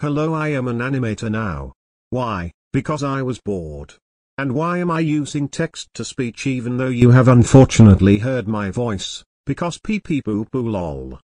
Hello, I am an animator now. Why? Because I was bored. And why am I using text-to-speech even though you have unfortunately heard my voice? Because pee pee poo poo lol.